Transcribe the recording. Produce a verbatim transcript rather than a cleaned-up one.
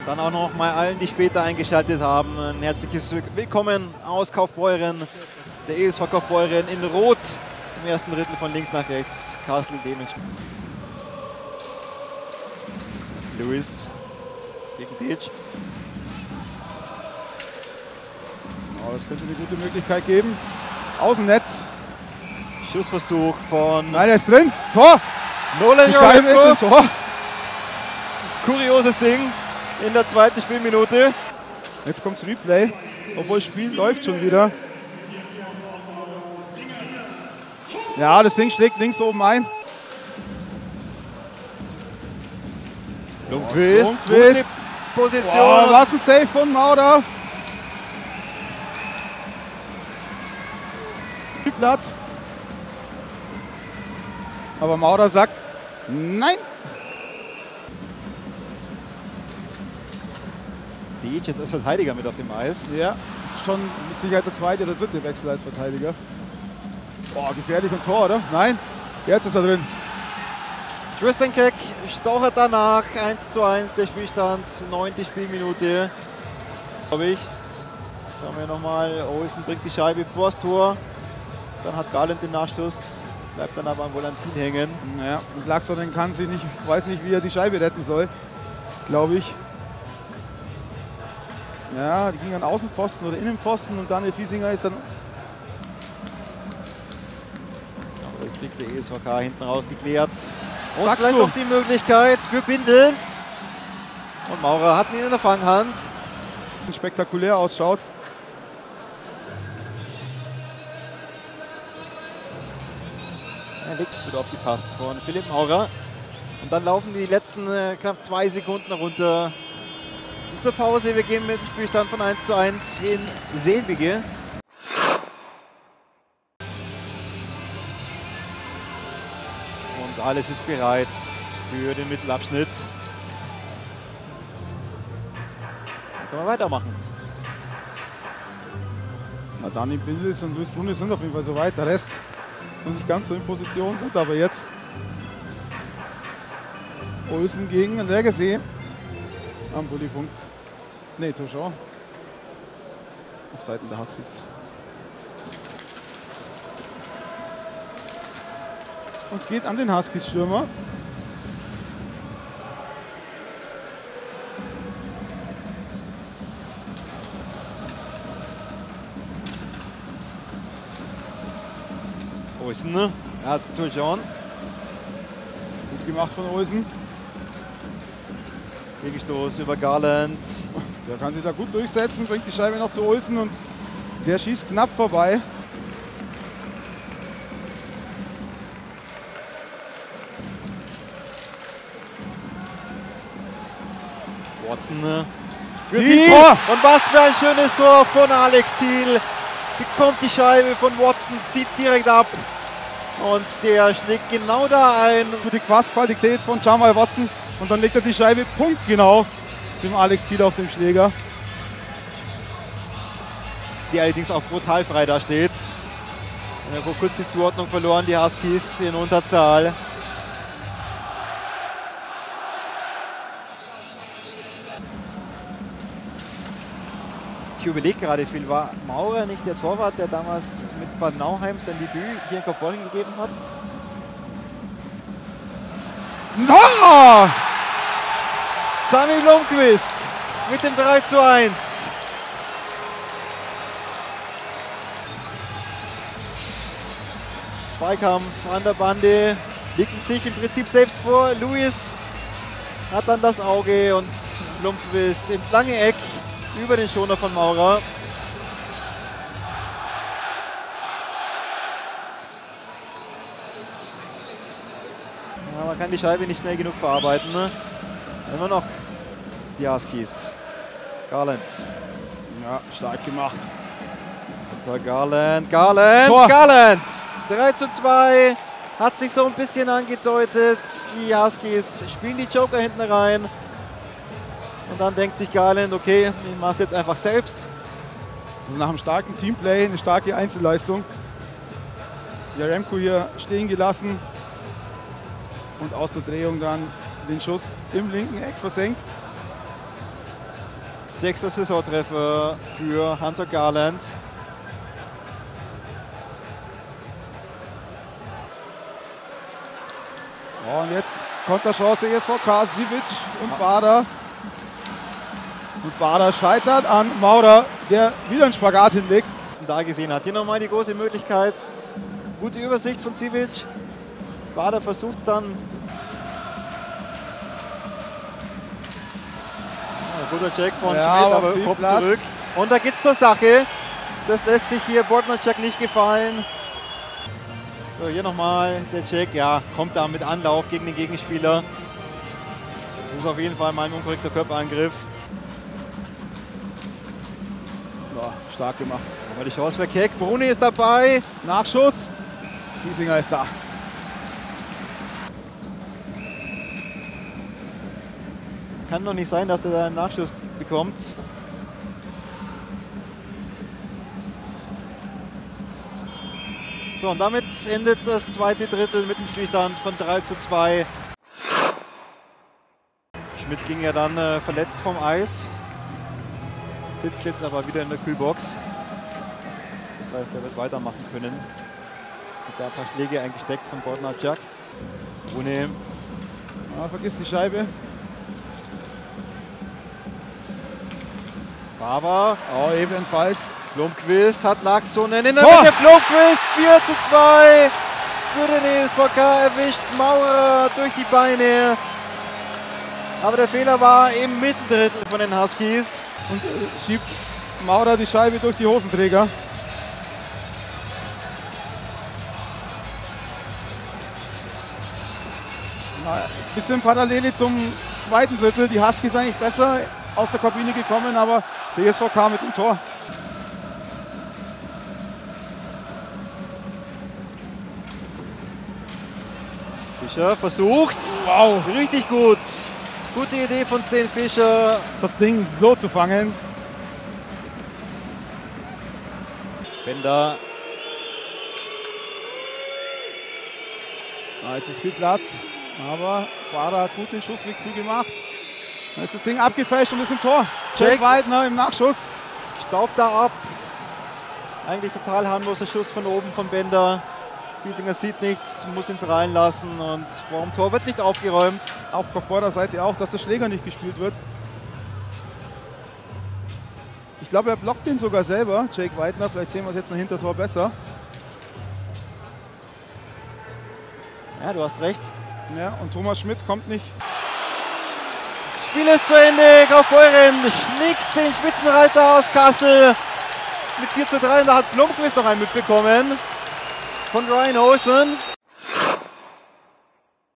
Dann auch noch mal allen, die später eingeschaltet haben, ein herzliches Willkommen aus Kaufbeuren, der E S V Kaufbeuren in Rot im ersten Drittel von links nach rechts. Castle dementsprechend. Lewis gegen Dietsch. Oh, das könnte eine gute Möglichkeit geben. Außennetz. Schussversuch von Nein, er ist drin. Tor! Nolan Die Scheibe ist im Tor. Kurioses Ding in der zweiten Spielminute. Jetzt kommt's Replay, obwohl das Spiel läuft schon wieder. Ja, das Ding schlägt links oben ein. Blomqvist, Blomqvist. Position. Oh, was ein Save von Maurer. Platz. Aber Maurer sagt nein. Dietsch jetzt als Verteidiger mit auf dem Eis. Ja, ist schon mit Sicherheit der zweite oder dritte Wechsel als Verteidiger. Boah, gefährlich und Tor, oder? Nein, jetzt ist er drin. Tristan Keck stochert danach. eins zu eins der Spielstand, neunte Spielminute. Glaube ich. Schauen wir nochmal. Olsen bringt die Scheibe vor das Tor. Dann hat Garland den Nachschuss. Bleibt dann aber am Volantin hängen. Naja, und Laxonen kann sich nicht, weiß nicht, wie er die Scheibe retten soll. Glaube ich. Ja, die ging an Außenpfosten oder Innenpfosten und Daniel Fiesinger ist dann. Aber das kriegt der E S V K hinten raus geklärt. Und Sagst vielleicht du? noch die Möglichkeit für Bindels. Und Maurer hat ihn in der Fanghand. Spektakulär ausschaut. Er liegt gut aufgepasst von Philipp Maurer. Und dann laufen die letzten äh, knapp zwei Sekunden runter. Bis zur Pause. Wir gehen mit dem Spielstand von eins zu eins in Selbige. Und alles ist bereit für den Mittelabschnitt. Dann können wir weitermachen. Na, Dani Bindels und Luis Brunner sind auf jeden Fall so weit. Der Rest ist noch nicht ganz so in Position. Gut, aber jetzt Olsen gegen Lergesee am Bulli-Punkt. Ne, Touchon. Auf Seiten der Huskies. Und es geht an den Huskies-Stürmer. Olsen, ne? Ja, Touchon. Gut gemacht von Olsen. Gegenstoß über Garland. Der kann sich da gut durchsetzen, bringt die Scheibe noch zu Olsen und der schießt knapp vorbei. Watson ne? für Thiel, Thiel. Tor! Und was für ein schönes Tor von Alex Thiel. Bekommt die Scheibe von Watson, zieht direkt ab. Und der schlägt genau da ein. Für die Passqualität von Jamal Watson. Und dann legt er die Scheibe punktgenau dem Alex Thiel auf dem Schläger. Die allerdings auch brutal frei da steht. Wir haben kurz die Zuordnung verloren, die Huskies in Unterzahl. Ich überlege gerade, viel war Maurer nicht der Torwart, der damals mit Bad Nauheim sein Debüt hier in Kaufbeuren gegeben hat? No! Sami Blomqvist mit dem drei zu eins. Zweikampf an der Bande, legt sich im Prinzip selbst vor. Lewis hat dann das Auge und Blomqvist ins lange Eck über den Schoner von Maurer. Ja, man kann die Scheibe nicht schnell genug verarbeiten. Ne? Immer noch die Huskies. Garland. Ja, stark gemacht. Unter Garland. Garland. Tor. Garland. drei zu zwei. Hat sich so ein bisschen angedeutet. Die Huskies spielen die Joker hinten rein. Und dann denkt sich Garland, okay, ich mache es jetzt einfach selbst. Also nach einem starken Teamplay, eine starke Einzelleistung. Jaremko hier stehen gelassen. Und aus der Drehung dann den Schuss im linken Eck versenkt. Sechster Saisontreffer für Hunter Garland. Oh, und jetzt Konterchance E S V K, Sivic und Bader. Und Bader scheitert an Maurer, der wieder einen Spagat hinlegt. Da gesehen hat. Hier nochmal die große Möglichkeit. Gute Übersicht von Sivic. Bader versucht es dann. Ja, guter Check von ja, Schmidt, aber aber kommt Platz. zurück. Und da geht's zur Sache. Das lässt sich hier Bodnarczak nicht gefallen. So, hier nochmal der Check. Ja, kommt da mit Anlauf gegen den Gegenspieler. Das ist auf jeden Fall mal ein unkorrekter Körperangriff. Ja, stark gemacht. Aber die Chance für Keck. Bruni ist dabei. Nachschuss. Fiesinger ist da. Kann doch nicht sein, dass der da einen Nachschuss bekommt. So, und damit endet das zweite Drittel mit dem Spielstand von drei zu zwei. Schmidt ging ja dann äh, verletzt vom Eis. Sitzt jetzt aber wieder in der Kühlbox. Das heißt, er wird weitermachen können. Hat da ein paar Schläge eingesteckt von Bodnarczak. Bruni. Ja, vergiss die Scheibe. Faber. Oh, ebenfalls. Blomqvist hat Laaksonen in der Tor! Mitte. Blomqvist vier zu zwei für den E S V K. Erwischt Maurer durch die Beine. Aber der Fehler war im Mittendrittel von den Huskies. Und äh, schiebt Maurer die Scheibe durch die Hosenträger. Na, bisschen Parallele zum zweiten Drittel. Die Huskies eigentlich besser aus der Kabine gekommen, aber der E S V K mit dem Tor. Fischer versucht's. Wow. Richtig gut. Gute Idee von Sten Fischer. Das Ding so zu fangen. Bender. Ah, jetzt ist viel Platz, aber Bader hat gute Schussweg zugemacht. Dann ist das Ding abgefälscht und ist im Tor. Jake Weidner im Nachschuss. Staubt da ab. Eigentlich total harmloser Schuss von oben von Bender. Fiesinger sieht nichts, muss ihn prallen lassen und vor dem Tor wird nicht aufgeräumt. Auf Vorderseite auch, dass der Schläger nicht gespielt wird. Ich glaube, er blockt ihn sogar selber, Jake Weidner. Vielleicht sehen wir es jetzt noch hinter Tor besser. Ja, du hast recht. Ja, und Thomas Schmidt kommt nicht. Spiel ist zu Ende. Kaufbeuren schlägt den Spitzenreiter aus Kassel mit vier zu drei. Und da hat Blomqvist noch einen mitbekommen von Ryan Olsen.